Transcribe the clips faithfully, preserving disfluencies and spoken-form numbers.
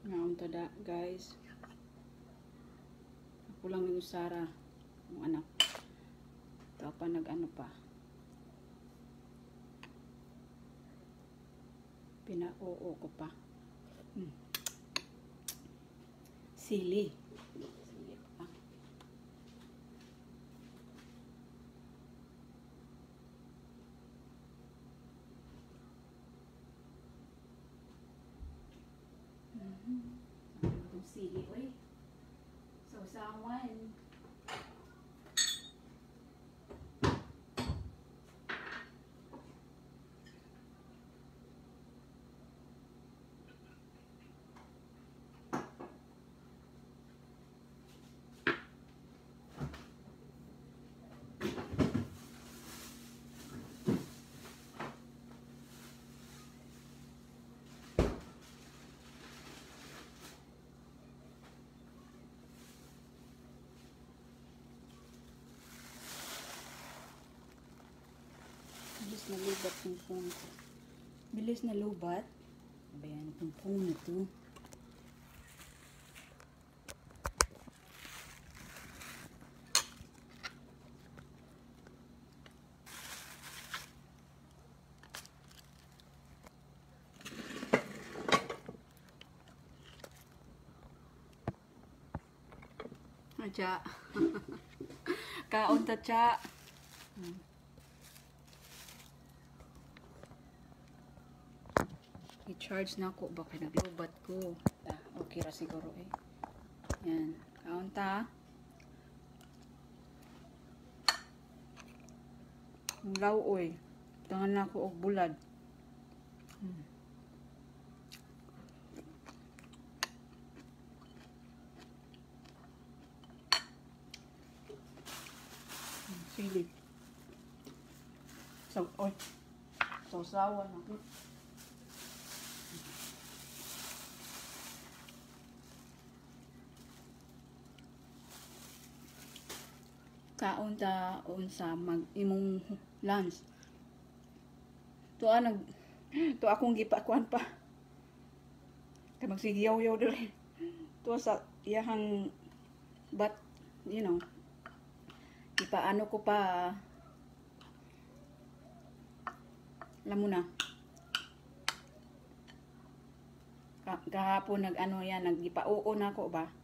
Ngaon tada guys. Ako lang yung Sara, yung anak. Ito pa nag-ano pa. Pina-oo ko pa. Hmm. Sili. Sili pa. Mm-hmm. Itong sili, uy. Sausawan. Bilis na lubat yung phone ko. Bilis na lubat. Ba yan itong phone na to? Acha. Kaon ta cha. Hmm. I-charge na ako. Baka naglubat ko. Ah, okay ra siguro eh. Yan. Kaon ta. Ang lawoy. Tangan na ako og bulad. Hmm. Sili. So, oy. Sausawan ako. Kaon ta unsa mag imong lunch. To nag to akong gipakuan pa. Kay magsigiyaw-yaw diri. To sa iyahang but you know. Ipaano ko pa alam mo na. Kahapon nag ano yan, nagipauo na ako ba?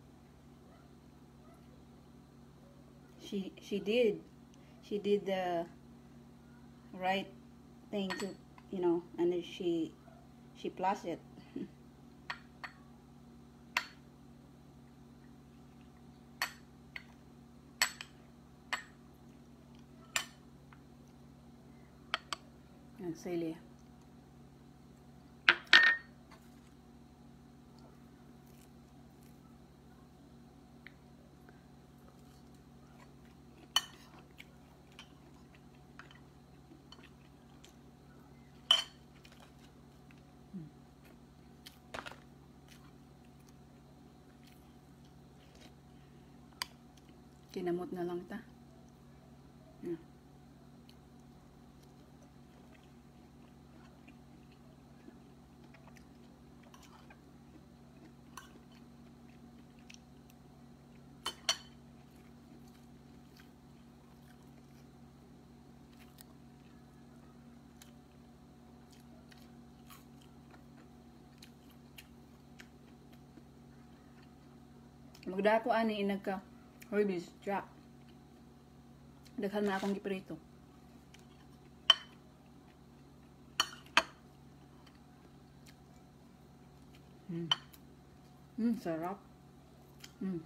She she did. She did the right thing to, you know, and then she she plus it. Yan sili. Kinamot na lang ta. Yeah. Magdako ani inagka Ribis, jack. Daghan na akong giprito. Mm. Mm, sarap. Mm.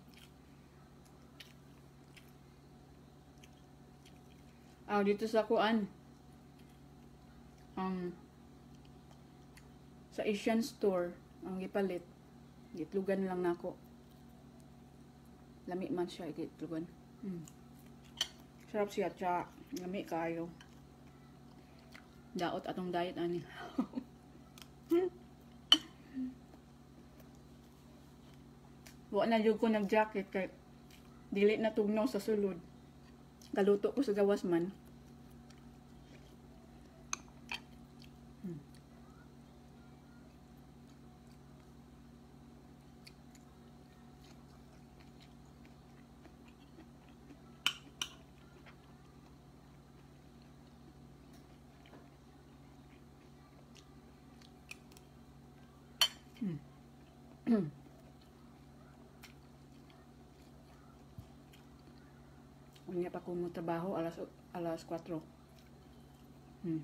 Ah, dito sa kuan. Um, sa Asian store, ang gipalit. Gitlugan lang nako. Lami man siya gitlugan. Mm. Sarap siya, tsa. Lami kayo. Daot atong diet ani. Wa na jud ko nag-jacket kay dili na tugnaw sa sulod. Kaluto ko sa gawas man. Hmm. Hmm. Unya pa ko mo trabaho alas alas kwatro. Hmm.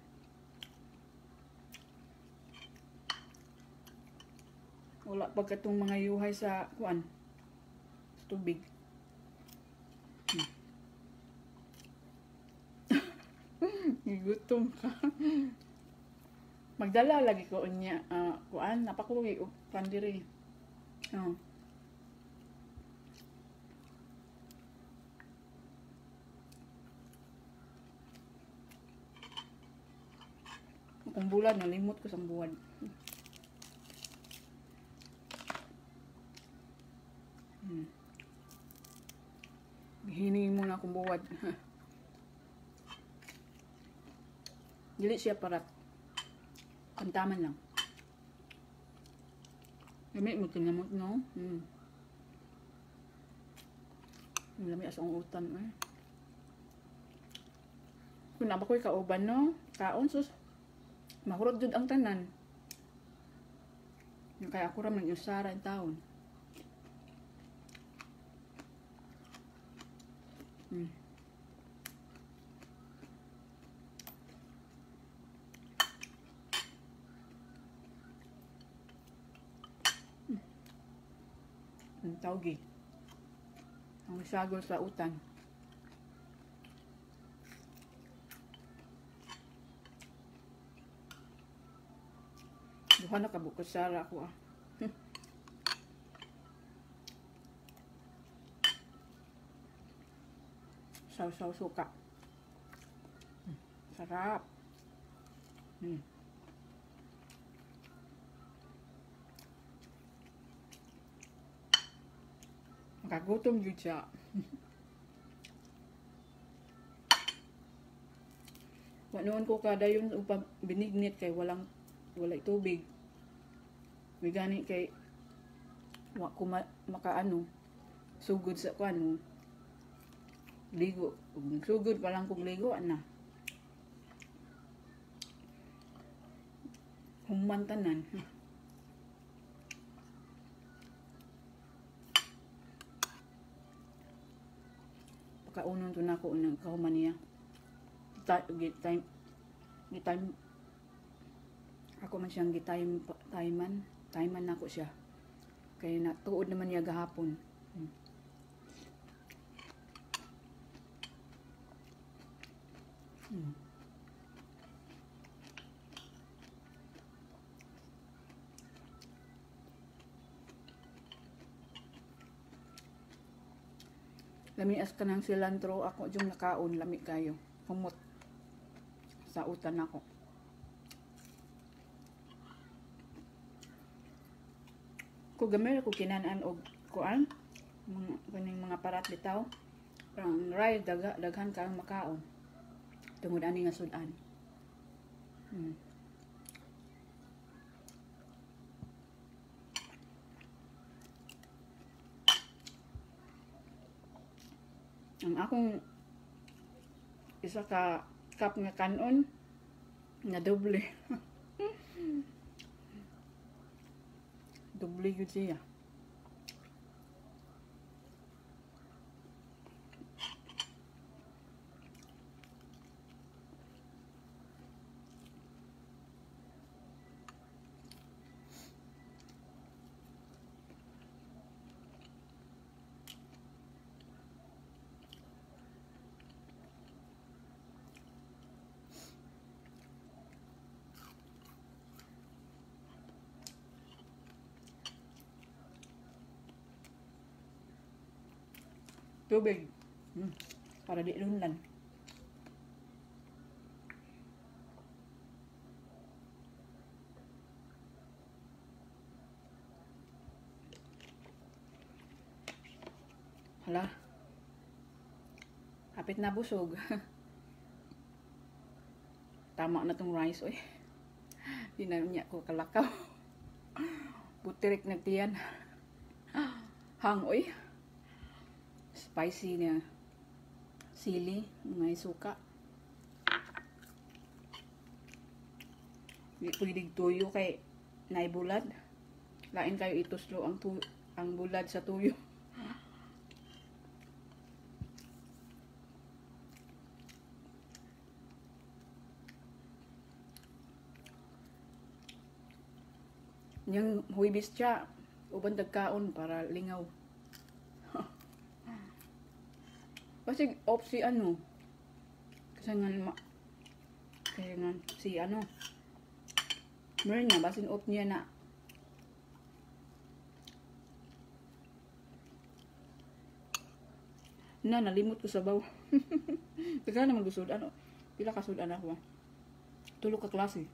Wala pa katong mga yuhay sa kuan. Sa tubig. Hmm. Gutom ka. Magdala lagi ko unya uh, kuan napakuwi og pandiri. Oh. Kung bulan nalimot ko sa buwan. Hmm. Hiningi mo na akong buwad. Dili siya parat. Kantaman lang. Lami mo tinamot, no? Hmm. Lami asong utan, eh. Kung naba ko'y kauban, no? Kaon, sus. Mahurot jud ang tanan. Kaya ako ram nag-usara ang taon. Hmm. Ang tawgi. Ang sagol sa utan. Duha na kabukos sara ako ah. Saw-saw suka. Hmm. Sarap. Hmm. Makagutom yun siya. Noon ko kada yun upang binignit kay walang walay tubig. May gani kay wa ko ma, makaano sugod sa kuan ligo. Sugod pa lang kog ligo ana. Human tanan. Kaunon to na ko unang kahuman niya. Time ni time ako man siyang gitime timeman timeman nako siya kay natuod naman niya gahapon. Hmm. Hmm. Lami as ka ng cilantro ako yung nakaon lami kayo humot sa utan ako. Ko gamay ko kinanan og kuan mga kaning mga parat bitaw ang ray daga daghan ka ang makaon tungod ani nga sudan. Hmm. Ang akong isa ka cup nga kanon nga doble. Doble yun siya. Tubig. Hmm. Para di lunlan. Hala. Kapit na busog. Tama na tong rice, oy. Di na niya ko kalakaw. Butirik na tiyan. Hang, oy. Spicy na sili, may suka. Di pwedeng tuyo kay naibulad. Lain kayo ituslo ang tu ang bulad sa tuyo. Yang huibis siya, uban dagkaon para lingaw. Kasi off si ano, kasi nga, ma kaya nga si ano, meron niya, basin off niya na. Na, nalimot ko sa baw. Kaya naman gusod, ano, pila kasudan ako. Tulo ka klase.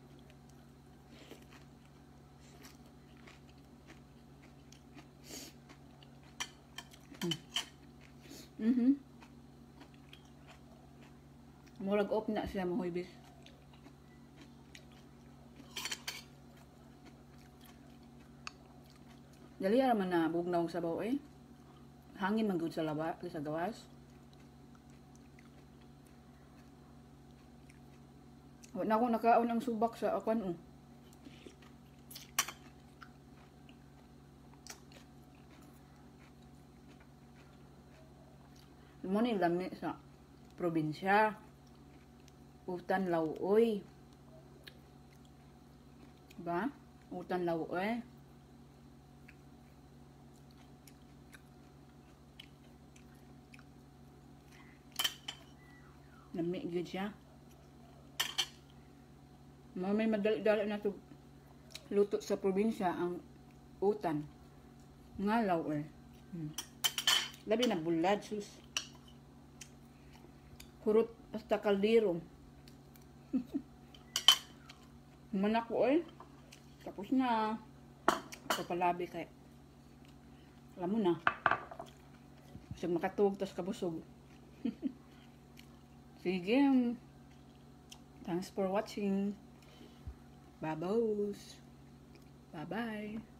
Mhm. Murag off na siya mo huibis. Dali ara man na bugnaw sa baw eh. Hangin man gud sa laba sa gawas. Wa na ako nakaon ang subak sa akwan oh. Mo ni lami sa probinsya. Utan Lauoy. Ba? Utan Lauoy. Lami gyud siya. Mo may madali-dali na to luto sa probinsya ang utan. Nga Lauoy. Hmm. Labi na bulad sus. Kurot hasta kaldero. Manak ko eh. Tapos na. Papalabi kay. Alam mo na. Kasi makatug tas kabusog. Sige. Thanks for watching. Babos. Bye-bye.